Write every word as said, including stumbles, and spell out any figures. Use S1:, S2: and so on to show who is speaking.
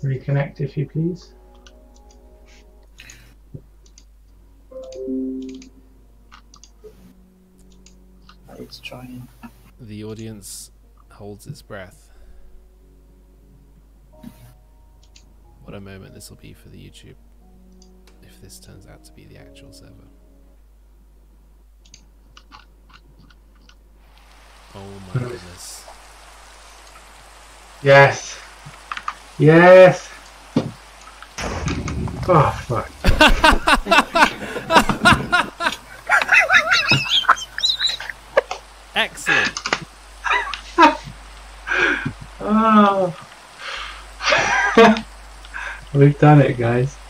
S1: Reconnect if you please.
S2: It's trying.
S3: The audience holds its breath. What a moment this will be for the YouTube, if this turns out to be the actual server. Oh my goodness.
S1: Yes. Yes. Oh fuck.
S3: Excellent.
S1: Oh. We've done it, guys.